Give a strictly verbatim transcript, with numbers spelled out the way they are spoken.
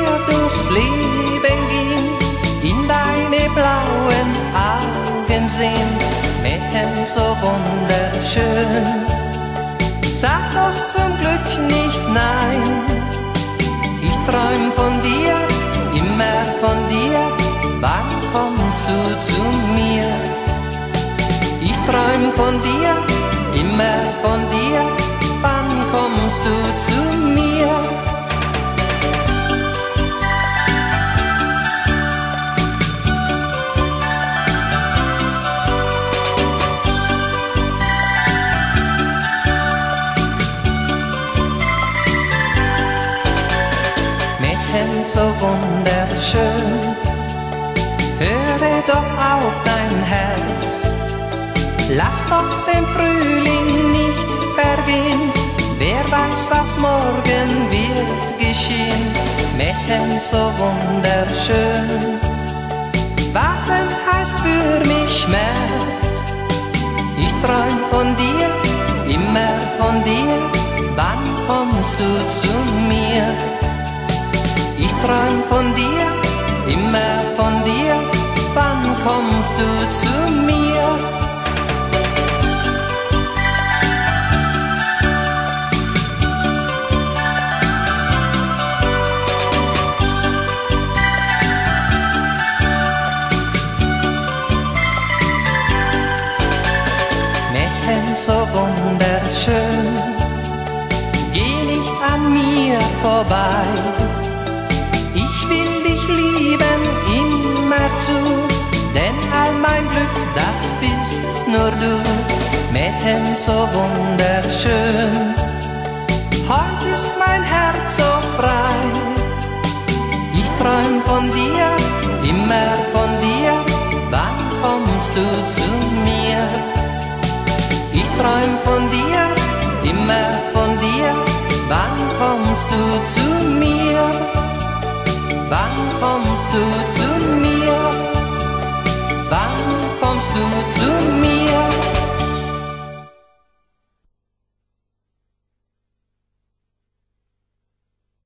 dir durchs Leben gehen, in deine blauen Augen sehen, Mädchen so wunderschön. Sag doch zum Glück nicht nein, ich träum von dir, immer von dir, wann kommst du zu mir? Ich träum von dir, immer von dir, wann kommst du zu mir? Mädchen so wunderschön, höre doch auf dein Herz, lass doch den Frühling nicht vergehen, wer weiß, was morgen wird geschehen. Mädchen so wunderschön, warten heißt für mich Schmerz. Ich träum von dir, immer von dir, wann kommst du zu mir? Ich träum von dir, immer von dir, wann kommst du zu mir? Mädchen so wunderschön, geh nicht an mir vorbei. Ich will dich lieben immerzu, denn all mein Glück, das bist nur du. Mädchen so wunderschön, heut ist mein Herz so frei. Ich träum von dir, immer von dir, wann kommst du zu mir? Ich träum von dir, immer von dir, wann kommst du zu mir? Wann kommst du zu